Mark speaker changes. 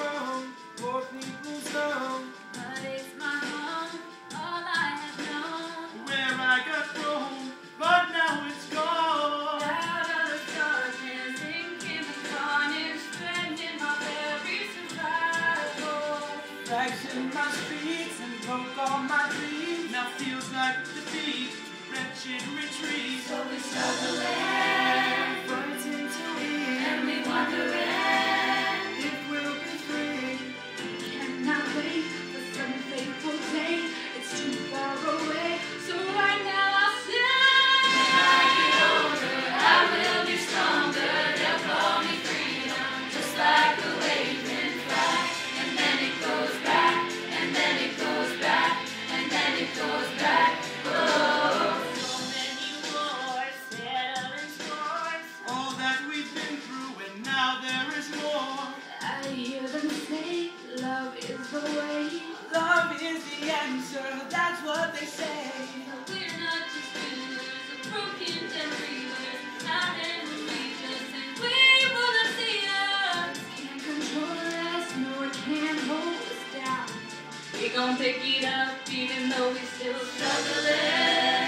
Speaker 1: home, poor people's home.
Speaker 2: But it's my home, all I have known.
Speaker 1: Where I got thrown, but now it's gone.
Speaker 2: Out of the darkness, ink in the carnage, spending my very survival.
Speaker 1: Rags in my streets and broke all my dreams. Now feels like defeat, wretched retreat.
Speaker 2: So we struggling,
Speaker 1: Fighting to eat,
Speaker 2: and we wondering
Speaker 1: if we'll be free.
Speaker 2: cannot wait for some fateful day. It's too far away. So right now I'll say, when I get older, I will be stronger. They'll call me freedom, just like the waving flag. And then it goes back, and then it goes back, and then it goes back. Oh, so many wars, settling scores.
Speaker 1: All that we've been through, and now there is more.
Speaker 2: I hear them say, love is the way.
Speaker 1: Love is the answer, that's what they say.
Speaker 2: We're not just healers of broken and breathers, out and relieve us, and we will not see us. Can't control us, no one can hold us down. We gon' pick it up, even though we still struggling.